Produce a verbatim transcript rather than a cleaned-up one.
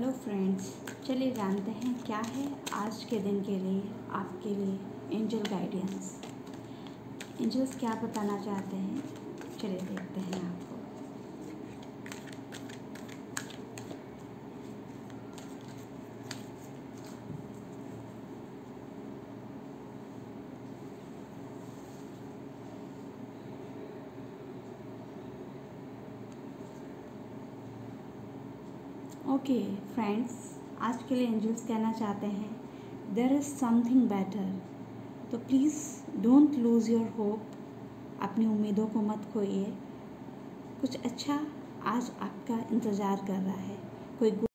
Hello friends, चलिए जानते हैं क्या है आज के दिन के लिए आपके लिए एंजल गाइडेंस। एंजल्स क्या बताना चाहते हैं, चलिए देखते हैं आपको। ओके फ्रेंड्स, आज के लिए एंजल्स कहना चाहते हैं देयर इज़ समथिंग बेटर, तो please don't lose your hope. अपनी उम्मीदों को मत खोइए। कुछ अच्छा आज आपका इंतज़ार कर रहा है। कोई